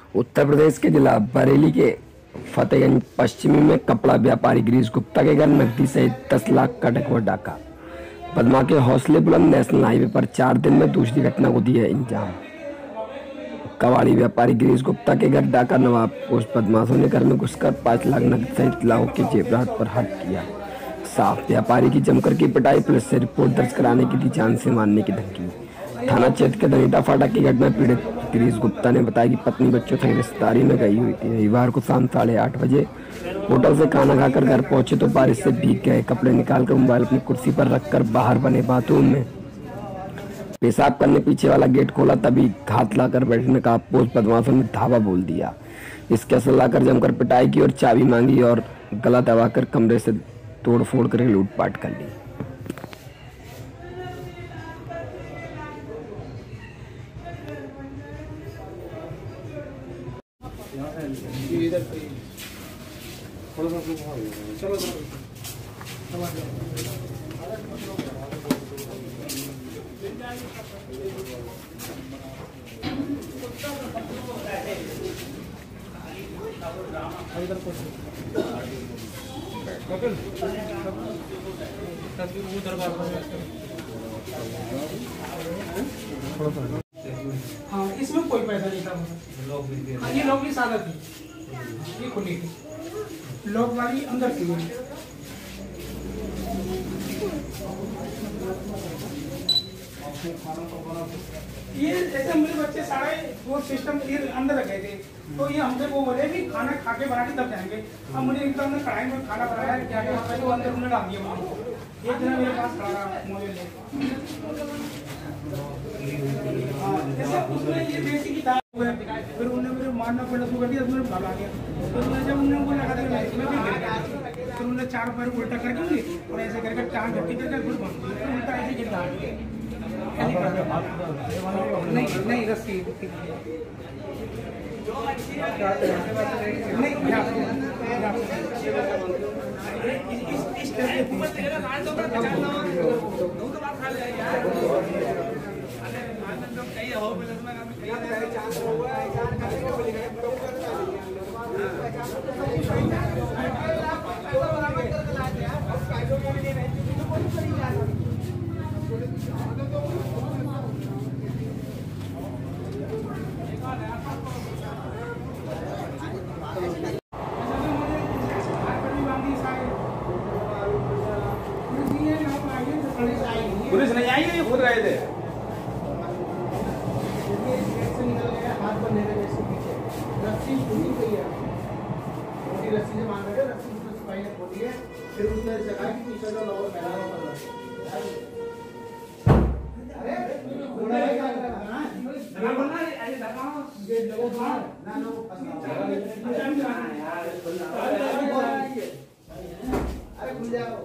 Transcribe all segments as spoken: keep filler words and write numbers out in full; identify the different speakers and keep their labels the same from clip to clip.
Speaker 1: उत्तर प्रदेश के जिला बरेली के फतेहगंज पश्चिमी में कपड़ा व्यापारी गिरीश गुप्ता के घर नकदी सहित दस लाख का डकैत डाका। बदमाश के हौसले बुलंद, नेशनल हाईवे पर चार दिन में दूसरी घटना को दिया अंजाम। कबाड़ी व्यापारी गिरीश गुप्ता के घर डाका नवाब पोस्ट। बदमाशों ने घर में घुसकर पाँच लाख नकद सहित लाखों के जेवरात पर हाथ किया। साफ व्यापारी की जमकर की पिटाई, पुलिस से रिपोर्ट दर्ज कराने की दी जान से मारने की धमकी। थाना क्षेत्र के धनीटा फाटक की घटना पीड़ित गिरीश गुप्ता ने बताया कि पत्नी बच्चों से रिश्तेदारी में गई हुई थी। रविवार को शाम साढ़े आठ बजे होटल से खाना खाकर घर पहुंचे तो बारिश से भीग गए। कपड़े निकालकर मोबाइल अपनी कुर्सी पर रखकर बाहर बने बाथरूम में पेशाब करने पीछे वाला गेट खोला, तभी घात लाकर बैठने का पोस्ट बदमाशों ने धावा बोल दिया। इसके असर लाकर जमकर पिटाई की और चाबी मांगी और गला दबाकर कमरे से तोड़ फोड़ कर लूटपाट कर ली।
Speaker 2: हाँ, इसमें कोई पैसा नहीं था। हाँ, ये लॉक भी सादा थी, ये खुली थी, लॉक वाली अंदर थी। ये ऐसे मेरे बच्चे सारे वो सिस्टम ये अंदर रखे थे, तो ये हमसे वो बोले कि खाना खा के बना के तब जाएंगे। अब मुझे एकदम ने कढ़ाई में खाना बनाया, क्या क्या पहले वो अंदर उन्हें डाल दिया। एक दिन मेरे पास खड़ा रहा मोबाइल ले, उसमें ये देसी की दाल हुआ, फिर उन्हें मेरे मारना पड़ा, शुरू कर दिया, उसमें भगा गया। फिर उन्हें जब उन्हें वो लगा दिया मैं भी गिर गया, फिर उन्हें चार पैर उल्टा करके मुझे और ऐसे करके टांग झटकी करके फिर उल्टा ऐसे गिर गया। नहीं नहीं रस्सी नहीं इस पुलिस नहीं आई, ये खुद रहे थे। रस्सी टूटी गई है, मोटी रस्सी से बांध रखे, रस्सी उसमें सिपाही ने खोली है, फिर उसने जगह की पीछे का लोग फैला हुआ कर रहा है। अरे घोड़ा है क्या कर रहा है ना बोलना है, ऐसे धक्का ये लोगों को ना ना वो फंसा अरे खुल जाओ।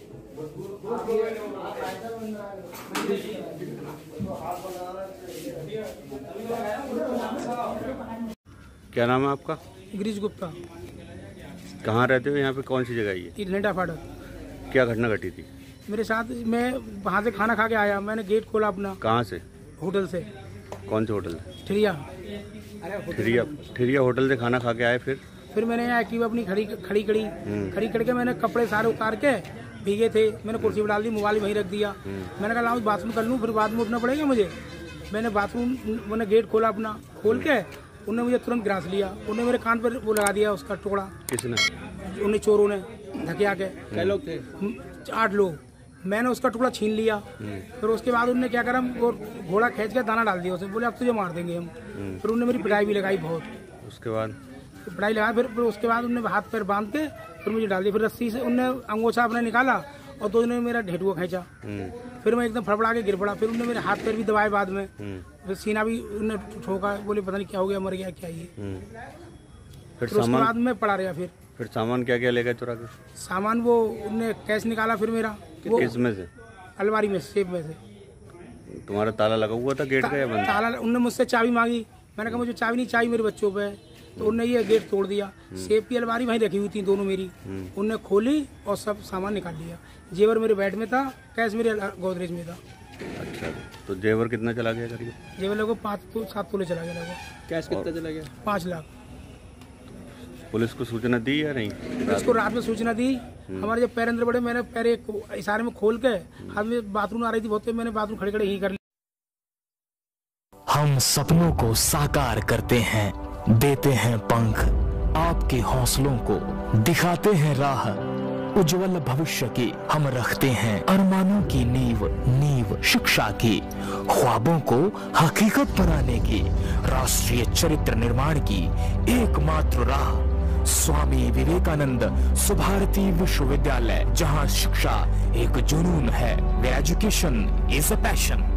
Speaker 3: क्या नाम है आपका?
Speaker 2: गिरीश गुप्ता।
Speaker 3: कहाँ रहते हो? यहाँ पे कौन सी जगह है ये?
Speaker 2: धनीटा फाटक।
Speaker 3: क्या घटना घटी थी?
Speaker 2: मेरे साथ, मैं वहाँ से खाना खा के आया, मैंने गेट खोला अपना।
Speaker 3: कहाँ से?
Speaker 2: होटल से।
Speaker 3: कौन से होटल से?
Speaker 2: ठिरिया।
Speaker 3: ठिरिया ठिरिया होटल से खाना खा के आए, फिर
Speaker 2: फिर मैंने यहाँ एक्टिवा अपनी खड़ी खड़ी खड़ी खड़ी करके मैंने कपड़े सारे उतार के भीगे थे, मैंने कुर्सी पर डाल दी, मोबाइल वहीं रख दिया। मैंने कहा लाओ बाथरूम कर लूँ, फिर बाथरूम उठना पड़ेगा मुझे। मैंने बाथरूम मैंने गेट खोला अपना, खोल के उन्होंने मुझे तुरंत गिरास लिया। उन्होंने मेरे कान पर वो लगा दिया उसका टुकड़ा।
Speaker 3: किसने?
Speaker 2: उन्हें चोरों ने धकिया के।
Speaker 3: क्या लोग थे?
Speaker 2: आठ लोग। मैंने उसका टुकड़ा छीन लिया। फिर उसके बाद उन्होंने क्या करा, वो घोड़ा खींच के दाना डाल दिया उसे, बोले अब तुझे मार देंगे हम। फिर उन्होंने मेरी पिटाई भी लगाई बहुत।
Speaker 3: उसके बाद
Speaker 2: पिटाई लगा, फिर फिर उसके बाद उन्होंने हाथ पैर बांध के फिर मुझे डाल दिया। फिर रस्सी से उन्होंने अंगोछा अपने निकाला और दो ने मेरा ढेटुआ खींचा। फिर मैं एकदम फड़फड़ा के गिर पड़ा। फिर उन्होंने मेरे हाथ पैर भी दबाए बाद में, फिर सीना भी उन्होंने ठोका, बोले पता नहीं क्या हो गया, मर गया क्या ये। फिर उसके बाद में पड़ा रहा। फिर
Speaker 3: फिर सामान क्या क्या ले गए चुरा के?
Speaker 2: सामान वो उन्होंने कैश निकाला फिर मेरा।
Speaker 3: किस में से?
Speaker 2: अलमारी में, सेफ में से।
Speaker 3: तुम्हारा ताला लगा हुआ था गेट का या बंद?
Speaker 2: ताला। उन्होंने मुझसे चाबी मांगी, मैंने कहा मुझे चाबी नहीं चाहिए, मेरे बच्चों पे। तो उन्होंने ये गेट तोड़ दिया। सेफ की अलमारी वहीं रखी हुई थी दोनों मेरी, उनने खोली और सब सामान निकाल लिया। जेवर मेरे बैग में था, कैश मेरे गोदरेज में था।
Speaker 3: अच्छा, तो जेवर कितना चला गया करीब?
Speaker 2: ये वाले को पाँच तो सात तोले चला गया लगभग।
Speaker 4: कैश कितना चला गया?
Speaker 2: पाँच लाख।
Speaker 3: पुलिस को सूचना दी या नहीं?
Speaker 2: इसको रात में सूचना दी। हमारे जब पैर अंदर बढ़े, मैंने पैर एक इशारे में खोल के, हाथ में बाथरूम आ रही थी बहुत, मैंने बाथरूम खड़े खड़े ही कर लिया।
Speaker 5: हम सपनों को साकार करते हैं, देते हैं पंख, आपके हौसलों को दिखाते हैं राह, उज्जवल भविष्य की हम रखते हैं अरमानों की नींव, नींव शिक्षा की, ख्वाबों को हकीकत बनाने की, राष्ट्रीय चरित्र निर्माण की एकमात्र राह स्वामी विवेकानंद सुभारती विश्वविद्यालय, जहां शिक्षा एक जुनून है, एजुकेशन इज अ पैशन।